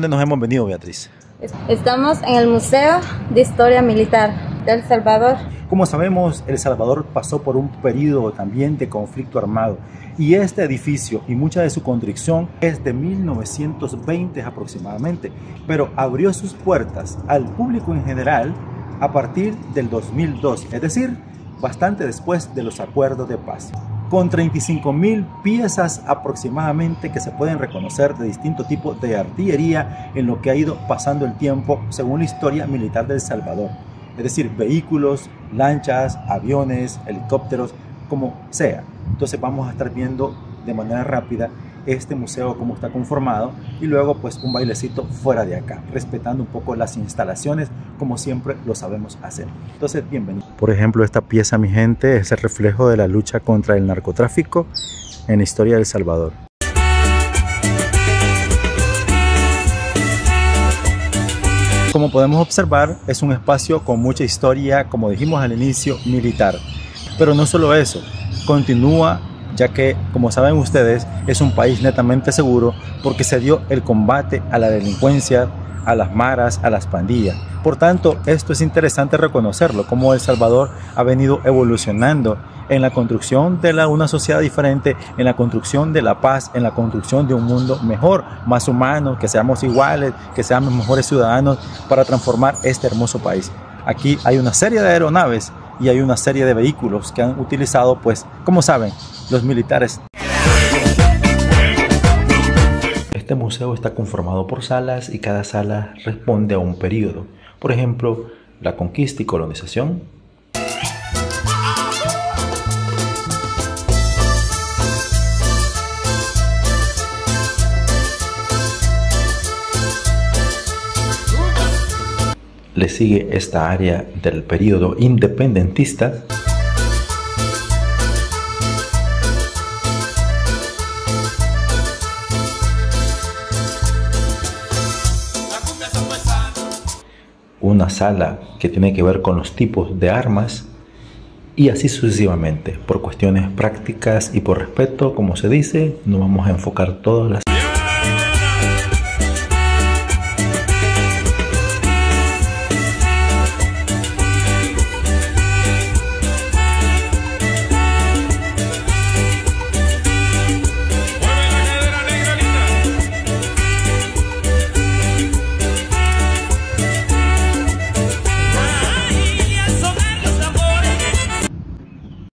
dónde nos hemos venido, Beatriz? Estamos en el Museo de Historia Militar de El Salvador. Como sabemos, El Salvador pasó por un periodo también de conflicto armado y este edificio y mucha de su construcción es de 1920 aproximadamente, pero abrió sus puertas al público en general a partir del 2002, es decir, bastante después de los acuerdos de paz, con 35.000 piezas aproximadamente que se pueden reconocer de distintos tipos de artillería en lo que ha ido pasando el tiempo según la historia militar de El Salvador. Es decir, vehículos, lanchas, aviones, helicópteros, como sea. Entonces vamos a estar viendo de manera rápida este museo cómo está conformado y luego pues un bailecito fuera de acá, respetando un poco las instalaciones como siempre lo sabemos hacer. Entonces, bienvenido. Por ejemplo, esta pieza, mi gente, es el reflejo de la lucha contra el narcotráfico en la historia de El Salvador. Como podemos observar, es un espacio con mucha historia, como dijimos al inicio, militar. Pero no solo eso, continúa, ya que, como saben ustedes, es un país netamente seguro porque se dio el combate a la delincuencia, a las maras, a las pandillas. Por tanto, esto es interesante reconocerlo, como El Salvador ha venido evolucionando en la construcción de una sociedad diferente, en la construcción de la paz, en la construcción de un mundo mejor, más humano, que seamos iguales, que seamos mejores ciudadanos para transformar este hermoso país. Aquí hay una serie de aeronaves y hay una serie de vehículos que han utilizado, pues, como saben, los militares. Este museo está conformado por salas y cada sala responde a un periodo. Por ejemplo, la conquista y colonización, le sigue esta área del periodo independentista, una sala que tiene que ver con los tipos de armas y así sucesivamente. Por cuestiones prácticas y por respeto, como se dice, no vamos a enfocar todas las